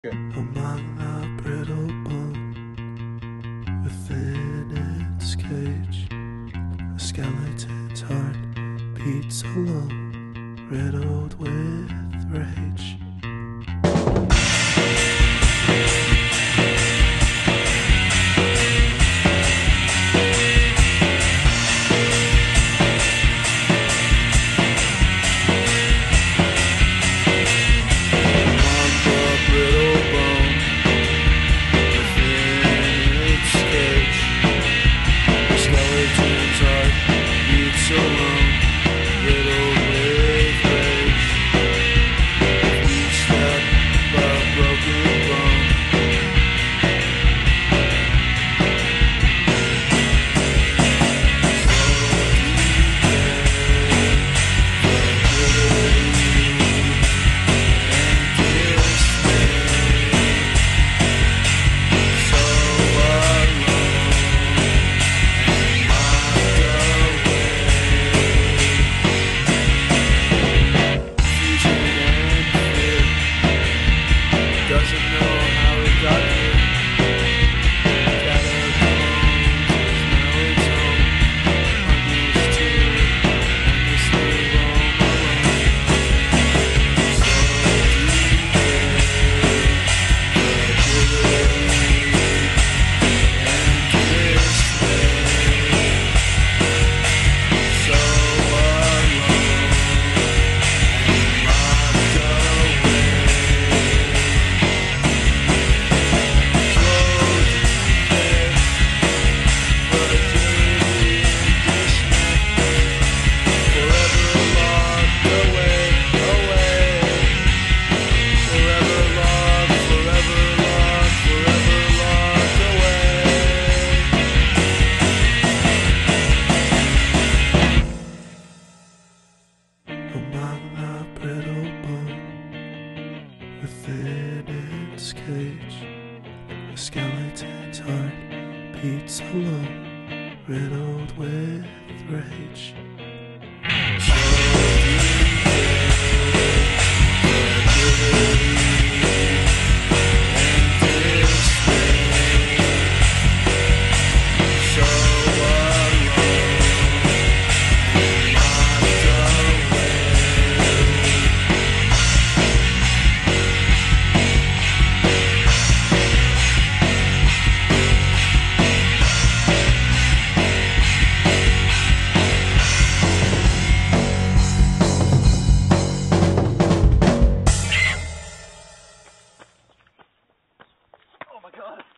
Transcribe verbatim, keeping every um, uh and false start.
Good. Among the brittle bone within its cage, a skeleton's heart beats alone, riddled with rage. Among the brittle bone within its cage, a skeleton's heart beats alone, riddled with rage. Oh my god.